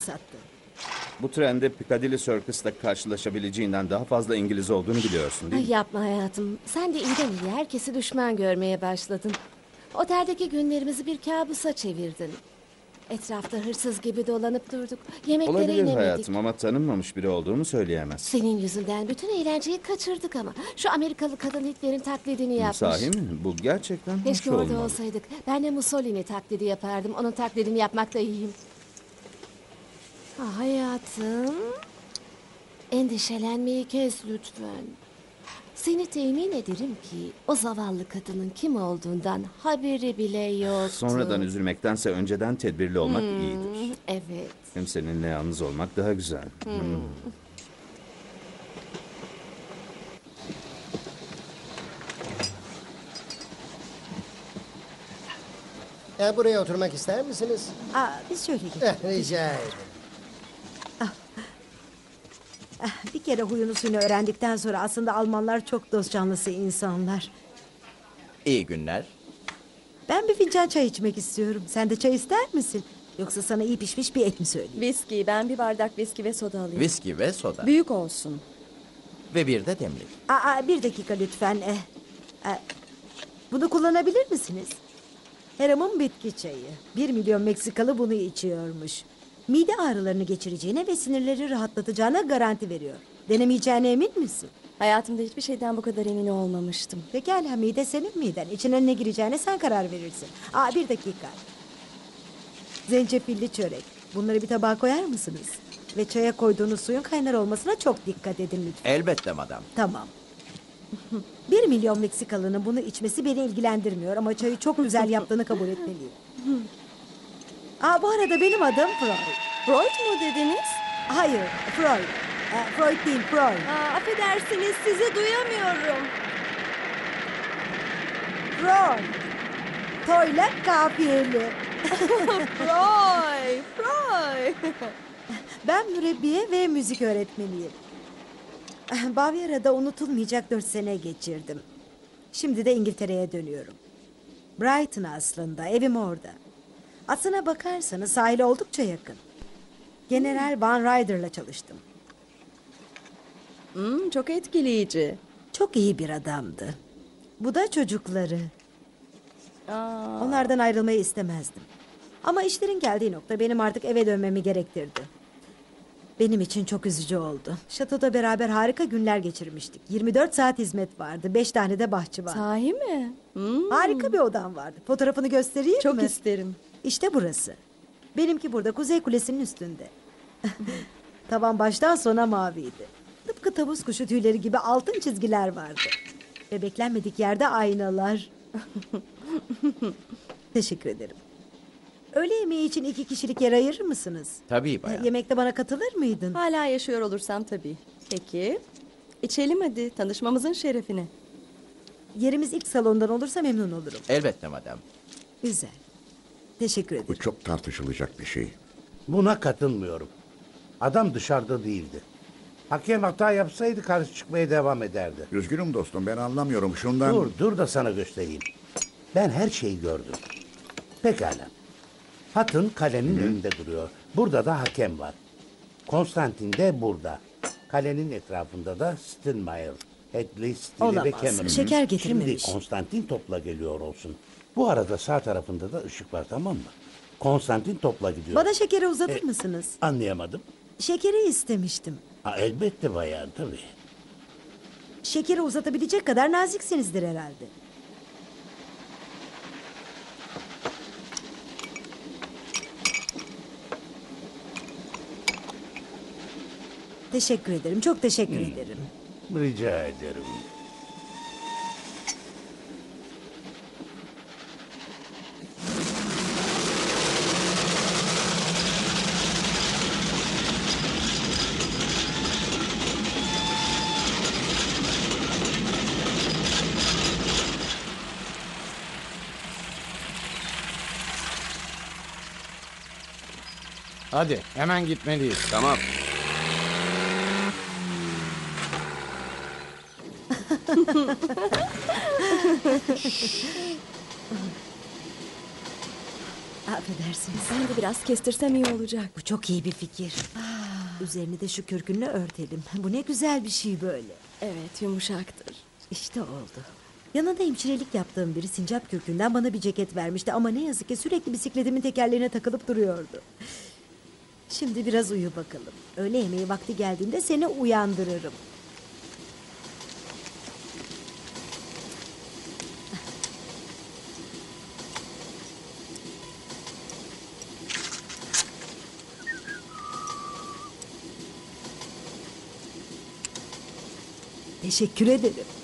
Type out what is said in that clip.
sattı. Bu trende Piccadilly Circus'ta karşılaşabileceğinden daha fazla İngiliz olduğunu biliyorsun değil Ay mi? yapma hayatım. Sen de iyiden iyi herkesi düşman görmeye başladın. Oteldeki günlerimizi bir kabusa çevirdin. Etrafta hırsız gibi dolanıp durduk. Yemeklere Olabilir inemedik. hayatım ama tanınmamış biri olduğumu söyleyemez. Senin yüzünden bütün eğlenceyi kaçırdık ama. Şu Amerikalı kadın Hitler'in taklidini yapmış. Sahi mi? Bu gerçekten hoş Keşke orada olmalı. olsaydık. Ben de Mussolini taklidi yapardım. Onun taklidini yapmakta iyiyim. Hayatım. Endişelenmeyi kes lütfen. Seni temin ederim ki o zavallı kadının kim olduğundan haberi bile yoktu. Sonradan üzülmektense önceden tedbirli olmak iyidir. Evet. Hem seninle yalnız olmak daha güzel. Buraya oturmak ister misiniz? Biz şöyle geçelim. Rica ederim. Bir kere huyunu suyunu öğrendikten sonra aslında Almanlar çok dost canlısı insanlar. İyi günler. Ben bir fincan çay içmek istiyorum. Sen de çay ister misin? Yoksa sana iyi pişmiş bir et mi söyleyeyim? Viski, ben bir bardak viski ve soda alayım. Viski ve soda. Büyük olsun. Ve bir de demlik. Bir dakika lütfen. Bunu kullanabilir misiniz? Heram'ın bitki çayı. 1 milyon Meksikalı bunu içiyormuş. Mide ağrılarını geçireceğine ve sinirleri rahatlatacağına garanti veriyor. Denemeyeceğine emin misin? Hayatımda hiçbir şeyden bu kadar emin olmamıştım. Pekala, mide senin miden. İçine ne gireceğine sen karar verirsin. Bir dakika. Zencefilli çörek. Bunları bir tabağa koyar mısınız? Ve çaya koyduğunuz suyun kaynar olmasına çok dikkat edin lütfen. Elbette madam. Tamam. 1 milyon Meksikalı'nın bunu içmesi beni ilgilendirmiyor ama çayı çok güzel yaptığını kabul etmeliyim. Bu arada benim adım Freud. Freud mu dediniz? Hayır, Freud. Freud değil, Freud. Affedersiniz, sizi duyamıyorum. Freud. Toyla kafiyeli. Freud, Freud. Ben mürebbiye ve müzik öğretmeniyim. Bavyera'da unutulmayacak 4 sene geçirdim. Şimdi de İngiltere'ye dönüyorum. Brighton aslında, evim orada. Aslına bakarsanız sahile oldukça yakın. General Van Ryder'la çalıştım. Çok etkileyici. Çok iyi bir adamdı. Bu da çocukları. Onlardan ayrılmayı istemezdim. Ama işlerin geldiği nokta benim artık eve dönmemi gerektirdi. Benim için çok üzücü oldu. Şatoda beraber harika günler geçirmiştik. 24 saat hizmet vardı. 5 tane de bahçı var. Sahi mi? Harika bir odam vardı. Fotoğrafını göstereyim mi? Çok isterim. İşte burası. Benimki burada Kuzey Kulesi'nin üstünde. Tavan baştan sona maviydi. Tıpkı tavus kuşu tüyleri gibi altın çizgiler vardı. Ve beklenmedik yerde aynalar. Teşekkür ederim. Öğle yemeği için 2 kişilik yer ayırır mısınız? Tabii bayan. Yemekte bana katılır mıydın? Hala yaşıyor olursam tabii. Peki. İçelim hadi, tanışmamızın şerefine. Yerimiz ilk salondan olursa memnun olurum. Elbette madam. Güzel. Teşekkür ederim. Bu çok tartışılacak bir şey. Buna katılmıyorum. Adam dışarıda değildi. Hakem hata yapsaydı karşı çıkmaya devam ederdi. Üzgünüm dostum, ben anlamıyorum şundan. Dur da sana göstereyim. Ben her şeyi gördüm. Pekala. Hatun kalenin önünde duruyor. Burada da hakem var. Konstantin de burada. Kalenin etrafında da Steinmeier, Hedley, Steele ve Olamaz. Cameron. Şeker getirmemiş. Şimdi Konstantin topla geliyor olsun. Bu arada sağ tarafında da ışık var, tamam mı? Konstantin topla gidiyor. Bana şekeri uzatır mısınız? Anlayamadım. Şekeri istemiştim. Elbette bayan, tabii. Şekeri uzatabilecek kadar naziksinizdir herhalde. Teşekkür ederim. Çok teşekkür ederim. Rica ederim. Hadi hemen gitmeliyiz. Tamam. Affedersiniz. Ben de biraz kestirsem iyi olacak. Bu çok iyi bir fikir. Üzerini de şu kürkünle örtelim. Bu ne güzel bir şey böyle. Evet, yumuşaktır. İşte oldu. Yanında hemşirelik yaptığım biri sincap kürkünden bana bir ceket vermişti. Ama ne yazık ki sürekli bisikletimin tekerlerine takılıp duruyordu. Şimdi biraz uyu bakalım. Öğle yemeği vakti geldiğinde seni uyandırırım. Teşekkür ederim.